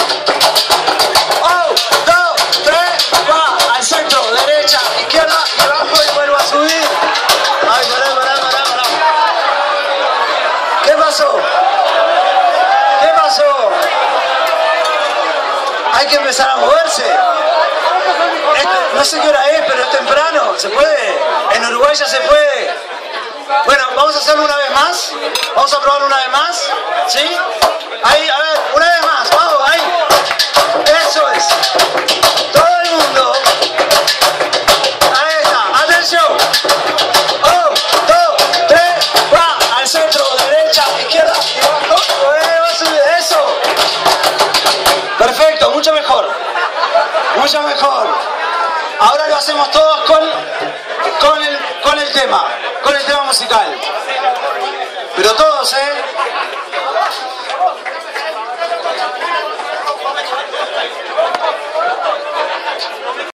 1, 2, 3, va. Al centro, derecha, izquierda y abajo y vuelvo a subir. Ay, pará. ¿Qué pasó? ¿Qué pasó? Hay que empezar a moverse. No sé qué hora es, pero es temprano. ¿Se puede? En Uruguay ya se puede. Bueno, vamos a hacerlo una vez más. Vamos a probarlo una vez más. ¿Sí? Ahí, a ver, una vez más. Vamos, ahí. Eso es. Todo el mundo. Ahí está. Atención. 1, 2, 3, va. Al centro, derecha, izquierda y abajo. Va a subir. Eso. Perfecto, mucho mejor. Mucho mejor. Ahora lo hacemos todos con el tema musical. Pero todos,